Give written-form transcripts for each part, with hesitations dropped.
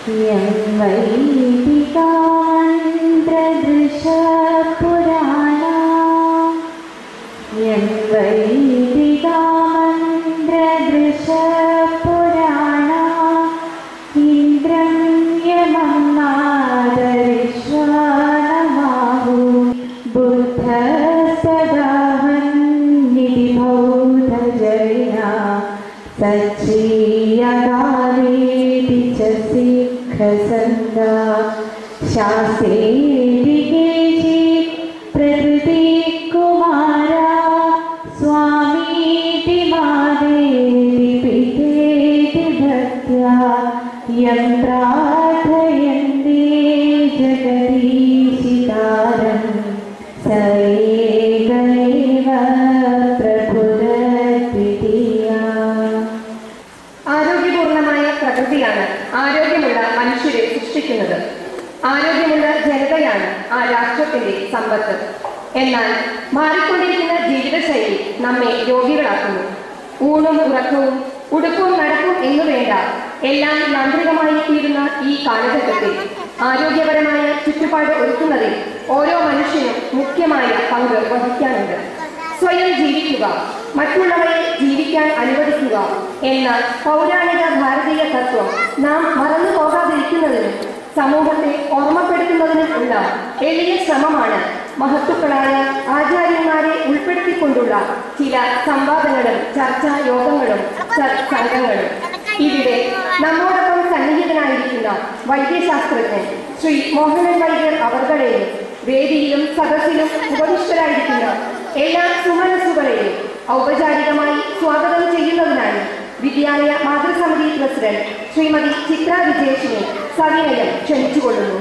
എന്നാൽ മാറിക്കൊണ്ടിരിക്കുന്ന ജീവിതശൈലി നമ്മെ രോഗികളാക്കുന്നു. ഊണും ഉറക്കവും ഉടുപ്പും നടപ്പും എന്നു വേണ്ട എല്ലാം യാന്ത്രികമായി തീരുന്ന ഈ കാലഘട്ടത്തിൽ ആരോഗ്യപരമായ ചുറ്റുപാട് ഒരുക്കുന്നതിൽ ഓരോ മനുഷ്യനും മുഖ്യമായ പങ്ക് വഹിക്കാനുണ്ട്. സ്വയം ജീവിക്കുക, മറ്റുള്ളവരെ ജീവിക്കാൻ അനുവദിക്കുക എന്ന പൗരാണിക ഭാരതീയ തത്വം നാം മറന്നു പോകാതിരിക്കുന്നതിനും സമൂഹത്തെ ഓർമ്മപ്പെടുത്തുന്നതിനും ഉള്ള എളിയ ശ്രമമാണ് മഹത്തുക്കളായ ആചാര്യന്മാരെ ഉൾപ്പെടുത്തിക്കൊണ്ടുള്ള ചില സംവാദങ്ങളും ചർച്ചാ യോഗങ്ങളും സംഘങ്ങളും. ഇവിടെ നമ്മോടൊപ്പം സന്നിഹിതനായിരിക്കുന്ന വൈദ്യശാസ്ത്രജ്ഞൻ ശ്രീ മോഹനൻ വൈദ്യർ അവർകളെയും വേദിയിലും സദസ്സിലും ഉപവിഷ്ടരായിരിക്കുന്ന എല്ലാ സുമനസ്സുകളെയും ഔപചാരികമായി സ്വാഗതം ചെയ്യുന്നതിനായി വിദ്യാലയ മാതൃസമിതി പ്രസിഡന്റ് ശ്രീമതി ചിത്ര വിജേഷിനെ സവിനയം ക്ഷണിച്ചുകൊള്ളുന്നു.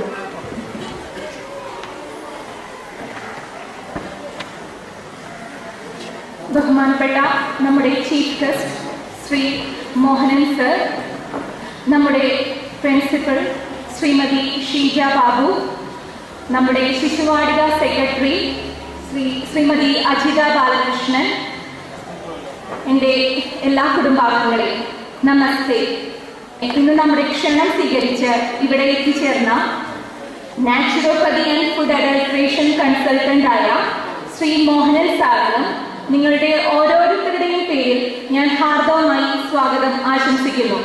ബഹുമാനപ്പെട്ട നമ്മുടെ chief guest Shri Mohanan sir, നമ്മുടെ പ്രിൻസിപ്പൽ ശ്രീമതി ഷീജ ബാബു, നമ്മുടെ ശിശുവാടിക സെക്രട്ടറി ശ്രീമതി അജിത ബാലകൃഷ്ണൻ, എൻ്റെ എല്ലാ കുടുംബാംഗങ്ങളെയും നമസ്തേ. ഇന്ന് നമ്മുടെ ക്ഷണം സ്വീകരിച്ച് ഇവിടെ എത്തിച്ചേർന്ന നാച്ചുറോപ്പതി ആൻഡ് ഫുഡ് അഡൾട്രേഷൻ കൺസൾട്ടൻ്റായ ശ്രീ മോഹനൻ സാറിനും നിങ്ങളുടെ ഓരോരുത്തരുടെയും പേരിൽ ഞാൻ ഹാർദവമായി സ്വാഗതം ആശംസിക്കുന്നു.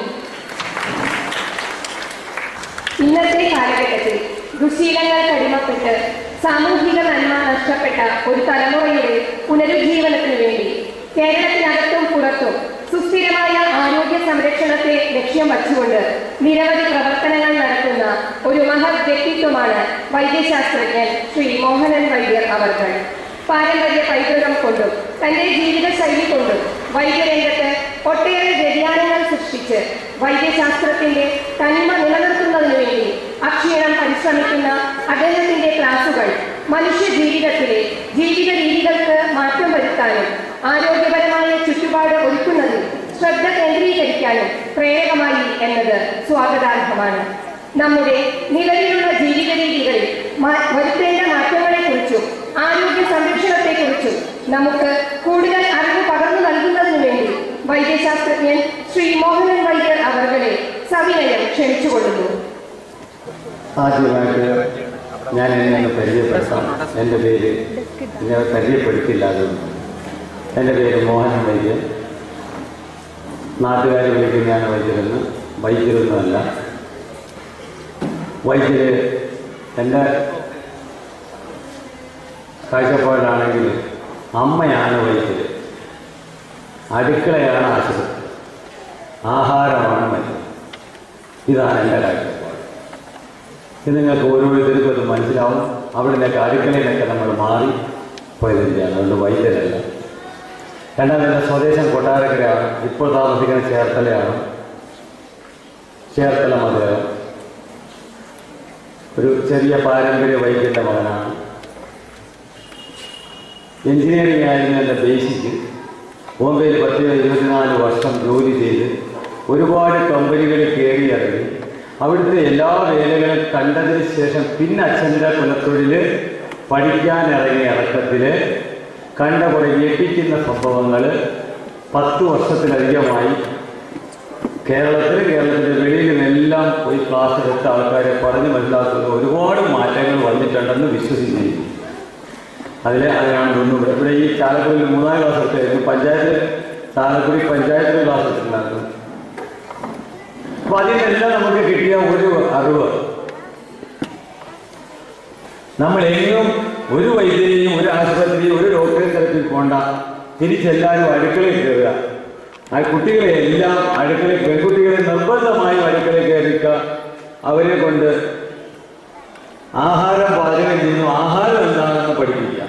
ഇന്നത്തെ കാലഘട്ടത്തിൽ ദുശീലങ്ങൾക്ക് അടിമപ്പെട്ട് സാമൂഹിക നന്മ നഷ്ടപ്പെട്ട ഒരു തലമുറയുടെ പുനരുജ്ജീവനത്തിനു വേണ്ടി കേരളത്തിനകത്തും പുറത്തും സുസ്ഥിരമായ ആരോഗ്യ സംരക്ഷണത്തെ ലക്ഷ്യം വച്ചുകൊണ്ട് നിരവധി പ്രവർത്തനങ്ങൾ നടത്തുന്ന ഒരു മഹത് വ്യക്തിത്വമാണ് വൈദ്യശാസ്ത്രജ്ഞൻ ശ്രീ മോഹനൻ വൈദ്യർ അവർകൾ. പാരമ്പര്യ പൈതൃകം കൊണ്ടും തന്റെ ജീവിതശൈലി കൊണ്ടും വൈദ്യരംഗത്ത് ഒട്ടേറെ വ്യതിയാനങ്ങൾ സൃഷ്ടിച്ച് വൈദ്യശാസ്ത്രത്തിന്റെ തനിമ നിലനിർത്തുന്നതിനു വേണ്ടി അക്ഷീണം പരിശ്രമിക്കുന്ന അദ്ദേഹത്തിന്റെ ക്ലാസുകൾ മനുഷ്യ ജീവിതത്തിലെ ജീവിത രീതികൾക്ക് മാറ്റം വരുത്താനും ആരോഗ്യപരമായ ചുറ്റുപാട് ഒരുക്കുന്നതിൽ ശ്രദ്ധ കേന്ദ്രീകരിക്കാനും പ്രേരകമായി എന്നത് സ്വാഗതാർഹമാണ്. നമ്മുടെ നിലവിലുള്ള ജീവിത രീതികളിൽ വരുത്തേണ്ട മാറ്റങ്ങളെക്കുറിച്ചും ആരോഗ്യ സംരക്ഷണത്തെക്കുറിച്ചും നമുക്ക് കൂടുതൽ അറിവ് പകർന്നു നൽകുന്നതിനു വേണ്ടി വൈദ്യശാസ്ത്രജ്ഞൻ ശ്രീ മോഹനൻ വൈദ്യർ അവർകളെ സവിനയം ക്ഷണിച്ചുകൊള്ളുന്നു. ആദ്യമായിട്ട് ഞാൻ എന്നെ പരിചയപ്പെടുത്താം. എൻ്റെ പേര് എന്നെ പരിചയപ്പെടുത്തില്ലാതെ എൻ്റെ പേര് മോഹനൻ വൈദ്യർ. നാട്ടുകാർ വിളിക്കുന്ന ഞാൻ വൈദ്യരെന്ന്, വൈദ്യരൊന്നുമല്ല. വൈദ്യർ എൻ്റെ കാഴ്ചപ്പാടിലാണെങ്കിൽ അമ്മയാണ് വൈദ്യർ, അടുക്കളയാണ് ആശുപത്രി, ആഹാരമാണ് മരുന്ന്. ഇതാണ് എൻ്റെ കാഴ്ചപ്പാട്. ഇത് നിങ്ങൾക്ക് ഓരോരുത്തർക്കും അത് മനസ്സിലാവും. അവിടെ നിന്നൊക്കെ അടുക്കളയിലൊക്കെ നമ്മൾ മാറി പോയതിൻ്റെയാണ്, അതുകൊണ്ട് വൈദ്യരല്ല. രണ്ടാമത് എൻ്റെ സ്വദേശം കൊട്ടാരക്കരയാണ്, ഇപ്പോൾ താമസിക്കുന്ന ചേർത്തലയാണ്, ചേർത്തല മധുരം. ഒരു ചെറിയ പാരമ്പര്യ വൈദ്യൻ്റെ മകനാണ്. എൻജിനീയറിംഗ് ആയിരുന്നു എൻ്റെ ബേസിക്ക്. ബോംബെയിൽ 24 വർഷം ജോലി ചെയ്ത് ഒരുപാട് കമ്പനികളിൽ കയറി ഇറങ്ങി അവിടുത്തെ എല്ലാ വേലകളും കണ്ടതിന് ശേഷം പിന്നെ അച്ഛൻ്റെ കുലത്തൊഴിൽ പഠിക്കാനിറങ്ങിയ ഇറക്കത്തിൽ കണ്ട കുറേ ഞെട്ടിക്കുന്ന സംഭവങ്ങൾ 10 വർഷത്തിലധികമായി കേരളത്തിൻ്റെ വെളിയിലും എല്ലാം പോയി ക്ലാസ് എടുത്ത ആൾക്കാരെ പറഞ്ഞ് മനസ്സിലാക്കുന്ന ഒരുപാട് മാറ്റങ്ങൾ വന്നിട്ടുണ്ടെന്ന് വിശ്വസിച്ചിരിക്കുന്നു. അതിനാണ് തോന്നുന്നു ഇവിടെ ഈ ചാലക്കുടിയിൽ 3ാം ക്ലാസ് എടുത്തായിരുന്നു. ചാലക്കുടി പഞ്ചായത്തിൽ ക്ലാസ് എടുത്തിട്ടുണ്ടായിരുന്നു. അപ്പൊ അതിനെല്ലാം നമുക്ക് കിട്ടിയ ഒരു അറിവ്, നമ്മളെങ്ങും ഒരു വൈദ്യരെയും ഒരു ആശുപത്രിയും ഒരു ഡോക്ടറെ തരത്തിൽ പോണ്ട, തിരിച്ചെല്ലാവരും അടുക്കളയിൽ കയറുക. ആ കുട്ടികളെ എല്ലാം അടുക്കളയിൽ, പെൺകുട്ടികളെ നിർബന്ധമായും അടുക്കളയിൽ കയറിക്കുക. അവരെ കൊണ്ട് ആഹാരം പാചകം ചെയ്യുന്നു, ആഹാരം എന്താണെന്ന് പഠിപ്പിക്കുക.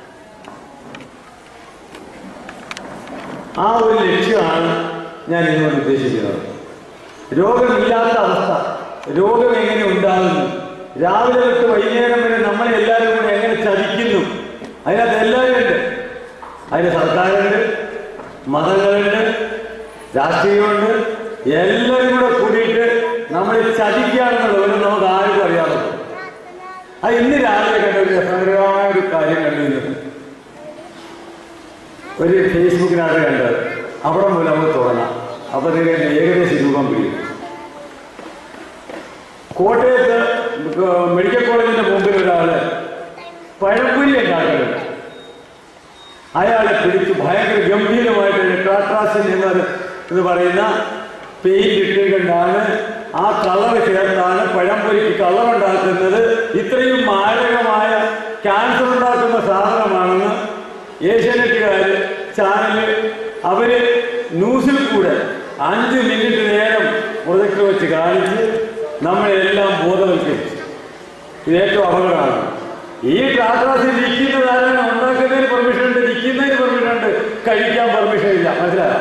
ആ ഒരു ലക്ഷ്യമാണ് ഞാൻ നിങ്ങളോട് ഉദ്ദേശിക്കുന്നത്. രോഗമില്ലാത്ത അവസ്ഥ, രോഗം എങ്ങനെ ഉണ്ടാകുന്നു, രാവിലെ തൊട്ട് വൈകുന്നേരം വരെ നമ്മളെ എല്ലാവരും കൂടെ എങ്ങനെ ചതിക്കുന്നു, അതിനകത്ത് എല്ലാവരും ഉണ്ട്. അതിന് സർക്കാരുണ്ട്, മതങ്ങളുണ്ട്, രാഷ്ട്രീയമുണ്ട്, എല്ലാവരും കൂടെ കൂടിയിട്ട് നമ്മളെ ചതിക്കുകയാണെന്നുള്ളത് നമുക്ക് ആർക്കും അറിയാമല്ലോ. അത് ഇന്ന് രാവിലെ കണ്ട ഒരു രസകരമായ ഒരു കാര്യം കണ്ടിരുന്നു. ഒരു ഫേസ്ബുക്കിനകത്ത് കണ്ടത്. അവിടെ മുതൽ നമുക്ക് തുടങ്ങാം. അപ്പൊ നിങ്ങൾക്ക് ഏകദേശം രൂപം പിടിക്കും. കോട്ടയത്ത് മെഡിക്കൽ കോളേജിന്റെ മുമ്പിൽ ഒരാള് പഴംപൊരി ഉണ്ടാക്കുന്നുണ്ട്. അയാളെ പിടിച്ച് ഭയങ്കര ഗംഭീരമായിട്ട് ടെട്രാസിൻ എന്ന് പറയുന്ന പെയിന്റ് ഇട്ടുകൊണ്ടാണ്, ആ കളർ ചേർത്താണ് പഴംപൊരിക്ക് കളർ ഉണ്ടാക്കുന്നത്. ഇത്രയും മാരകമായ ക്യാൻസർ ഉണ്ടാക്കുന്ന സാധനമാണെന്ന് ഏഷ്യാനെറ്റുകാർ ചാനല് അവര് ന്യൂസിൽ കൂടെ 5 മിനിറ്റ് നേരം പ്രൊജക്ടർ വെച്ച് കാണിച്ച് നമ്മളെല്ലാം ബോധവൽക്കരിച്ചു. ഇത് ഏറ്റവും അപകടമാണ്. ഈ ടാറ്റാസിൽ വിൽക്കുന്നതാണ്, ഉണ്ടാക്കുന്നതിന് പെർമിഷൻ ഉണ്ട്, വിൽക്കുന്നതിന് പെർമിഷൻ ഉണ്ട്, കഴിക്കാൻ പെർമിഷൻ ഇല്ല. മനസ്സിലായോ?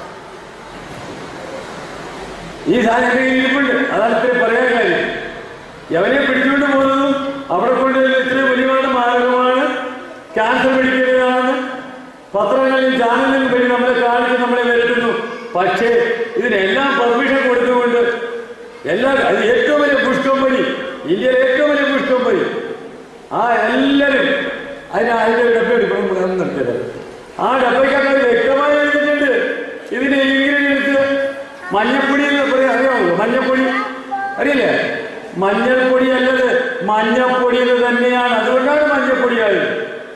ഈ സാധനം ഇരിപ്പുണ്ട്. അതാണ് ഇത്രയും പറയാൻ കാര്യം. എവനെ പിടിച്ചുകൊണ്ട് പോകുന്നതും അവിടെ കൊണ്ട് ഇത്രയും ഒരുപാട് മാരകമാണ്, ക്യാൻസർ പിടിക്കുന്നതാണ്. പത്രങ്ങളിലും ചാനലിലും വഴി നമ്മളെ കാണിച്ച് നമ്മളെ വരുത്തുന്നു. പക്ഷേ ഇതിനെല്ലാം പെർമിഷൻ കൊടുത്തുകൊണ്ട് അത് ഏറ്റവും വലിയ ബുഷ് കമ്പനി, ഇന്ത്യയിലെ ഏറ്റവും വലിയ ബുഷ് കമ്പനി, ആ എല്ലാവരും അതിന്റെ ഡബ്ബ എടുക്കണം നിർത്തിയത്. ആ ഡബ്ബയ്ക്കകത്ത് വ്യക്തമായി എഴുതിയിട്ടുണ്ട് ഇതിന്റെ ഇൻഗ്രീഡിയൻസ്. മഞ്ഞപ്പൊടി എന്ന് പറയാൻ അറിയാമല്ലോ, മഞ്ഞപ്പൊടി അറിയില്ലേ? മഞ്ഞൾപ്പൊടി അല്ലത്, മഞ്ഞപ്പൊടി എന്ന് തന്നെയാണ്. അതുകൊണ്ടാണ് മഞ്ഞപ്പൊടിയായത്.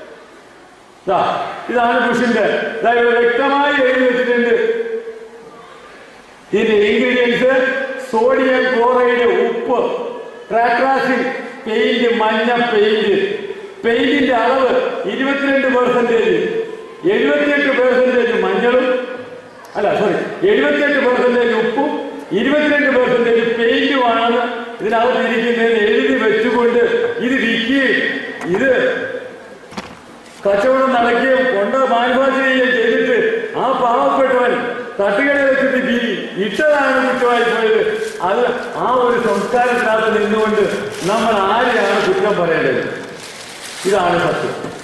ഇതാണ് ബുഷിന്റെ. വ്യക്തമായി എഴുതി വെച്ചിട്ടുണ്ട്. ഇതിന്റെ ഇൻഗ്രീഡിയൻസ് സോഡിയം ക്ലോറൈഡ്, ഉപ്പ്, ടെട്രാസിൻ, പെയിന്റ്, മഞ്ഞ പെയിന്റ്. പെയിന്റിന്റെ അളവ് 22%, 78% മഞ്ഞളും, 78% ഉപ്പും 22% പെയിന്റുമാണെന്ന് ഇതിനകത്ത് ഇരിക്കുന്നതിന് എഴുതി വെച്ചുകൊണ്ട് ഇത് വിൽക്കുകയും ഇത് കച്ചവടം നടക്കുകയും കൊണ്ട് മാനുഫാക്ചർ ചെയ്യുകയും ചെയ്തിട്ട് ആ പാവപ്പെട്ടവൻ തട്ടുകട വെച്ചിട്ട് ഇട്ടതാണ് കുറ്റമായി പോയത്. അത് ആ ഒരു സംസ്കാരത്തിനകത്ത് നിന്നുകൊണ്ട് നമ്മൾ ആരെയാണ് കുറ്റം പറയേണ്ടത്? ഇതാണ് സത്യം.